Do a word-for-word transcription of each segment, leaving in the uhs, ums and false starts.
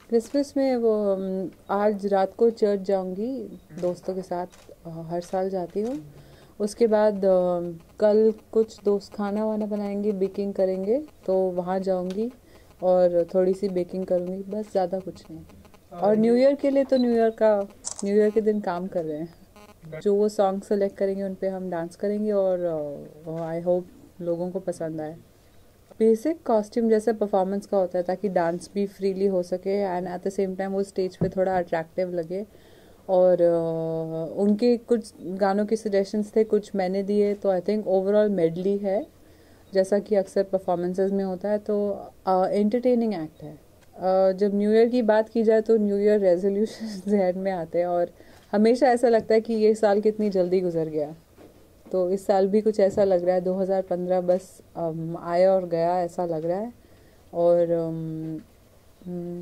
Christmas में वो अम, आज रात को चर्च जाऊंगी दोस्तों के साथ। अ, हर साल जाती हूँ। उसके बाद अ, कल कुछ दोस्त खाना वाना बनाएंगे, बेकिंग करेंगे, तो वहाँ जाऊंगी और थोड़ी सी बेकिंग करूंगी, बस ज़्यादा कुछ नहीं। और न्यू ईयर के लिए तो न्यू ईयर का न्यू ईयर के दिन काम कर रहे हैं। जो वो सॉन्ग सेलेक्ट करेंगे उन पे हम डांस करेंगे और आई होप लोगों को पसंद आए। बेसिक कॉस्ट्यूम जैसे परफॉर्मेंस का होता है, ताकि डांस भी फ्रीली हो सके and at the same time वो स्टेज पे थोड़ा अट्रैक्टिव लगे। और uh, उनके कुछ गानों के सजेशंस थे, कुछ मैंने दिए, तो आई थिंक ओवरऑल मेडली है, जैसा कि अक्सर परफॉर्मेंसेज में होता है। तो एंटरटेनिंग uh, एक्ट है। uh, जब न्यू ईयर की बात की जाए तो न्यू ईयर रेजोल्यूशन जहन में आते हैं और हमेशा ऐसा लगता है कि ये साल कितनी जल्दी गुजर गया। तो इस साल भी कुछ ऐसा लग रहा है, दो हज़ार पंद्रह बस अम, आया और गया ऐसा लग रहा है। और अम, हम्म,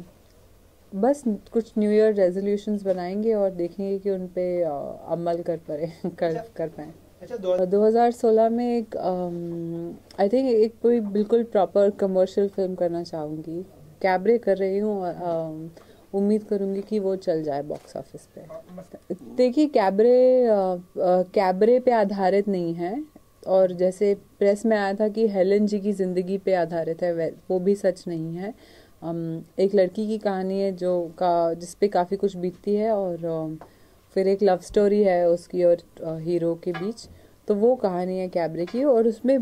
बस कुछ न्यू ईयर रेजोल्यूशंस बनाएंगे और देखेंगे कि उन पे अ, अमल कर पाए कर कर पाए। अच्छा दो दो हज़ार सोलह में एक आई थिंक एक कोई बिल्कुल प्रॉपर कमर्शियल फिल्म करना चाहूँगी। कैबरे कर रही हूँ और अम, उम्मीद करूँगी कि वो चल जाए बॉक्स ऑफिस पे। देखिए, कैबरे अ, अ, कैबरे पे आधारित नहीं है। और जैसे प्रेस में आया था कि हेलन जी की ज़िंदगी पे आधारित है, वै- वो भी सच नहीं है। अम, एक लड़की की कहानी है जो का जिस पे काफ़ी कुछ बीतती है और अम, फिर एक लव स्टोरी है उसकी और अ, हीरो के बीच। तो वो कहानी है कैबरे की, और उसमें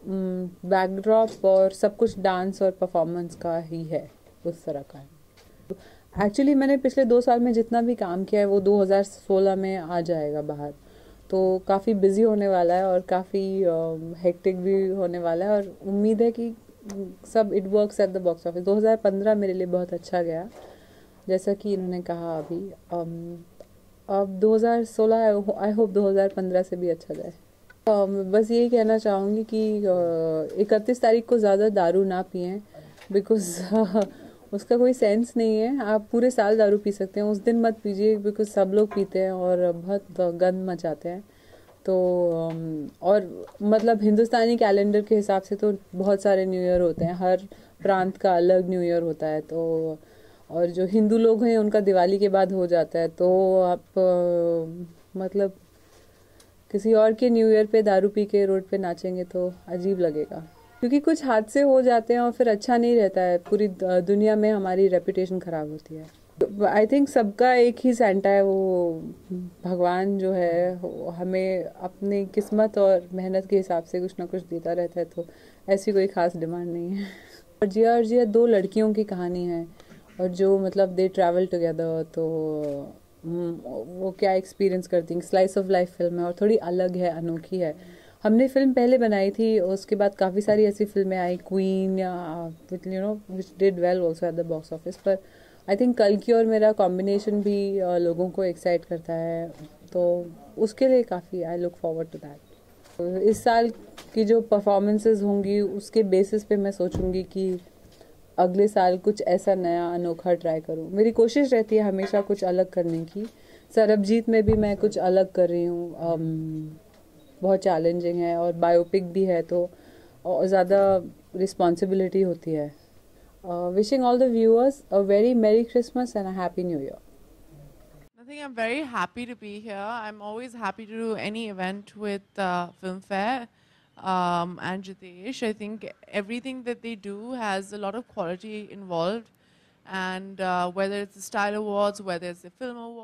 बैकड्रॉप और सब कुछ डांस और परफॉर्मेंस का ही है, उस तरह का है। एक्चुअली मैंने पिछले दो साल में जितना भी काम किया है वो दो हज़ार सोलह में आ जाएगा बाहर। तो काफ़ी बिजी होने वाला है और काफ़ी हेक्टिक भी होने वाला है, और उम्मीद है कि सब it works at the box office. दो हज़ार पंद्रह मेरे लिए बहुत अच्छा गया, जैसा कि इन्होंने कहा अभी। अम, अब दो हज़ार सोलह आई होप दो हज़ार पंद्रह से भी अच्छा जाए। अम, बस यही कहना चाहूँगी कि इकतीस तारीख को ज़्यादा दारू ना पिएं, बिकॉज उसका कोई सेंस नहीं है। आप पूरे साल दारू पी सकते हैं, उस दिन मत पीजिए, बिकॉज सब लोग पीते हैं और बहुत गंद मचाते हैं। तो अम, और मतलब हिंदुस्तानी कैलेंडर के हिसाब से तो बहुत सारे न्यू ईयर होते हैं, हर प्रांत का अलग न्यू ईयर होता है। तो और जो हिंदू लोग हैं उनका दिवाली के बाद हो जाता है। तो आप अ, मतलब किसी और के न्यू ईयर पे दारू पी के रोड पे नाचेंगे तो अजीब लगेगा, क्योंकि कुछ हादसे हो जाते हैं और फिर अच्छा नहीं रहता है, पूरी द- दुनिया में हमारी रेपुटेशन खराब होती है। आई थिंक सबका एक ही सेंटा है, वो भगवान जो है वो हमें अपनी किस्मत और मेहनत के हिसाब से कुछ ना कुछ देता रहता है। तो ऐसी कोई खास डिमांड नहीं है। और जिया और जिया दो लड़कियों की कहानी है, और जो मतलब दे ट्रैवल टुगेदर। तो हम्म, वो क्या एक्सपीरियंस करती हैं, स्लाइस ऑफ लाइफ फिल्म है और थोड़ी अलग है, अनोखी है। हमने फिल्म पहले बनाई थी, उसके बाद काफ़ी सारी ऐसी फिल्में आई, क्वीन या you know which did well also at the box office. पर आई थिंक कल की और मेरा कॉम्बिनेशन भी अ, लोगों को एक्साइट करता है। तो उसके लिए काफ़ी I look forward to that. इस साल की जो परफॉर्मेंसेज होंगी उसके बेसिस पे मैं सोचूंगी कि अगले साल कुछ ऐसा नया अनोखा ट्राई करूँ। मेरी कोशिश रहती है हमेशा कुछ अलग करने की। सरबजीत में भी मैं कुछ अलग कर रही हूँ। अम, बहुत चैलेंजिंग है और बायोपिक भी है, तो और ज़्यादा रिस्पॉन्सिबिलिटी होती है। Wishing all the viewers a very merry Christmas and a happy new year. Nothing. I'm very happy to be here. I'm always happy to do any event with uh, Filmfare um, and Jitesh. I think everything that they do has a lot of quality involved, and uh, whether it's the Style Awards, whether it's the Film Awards.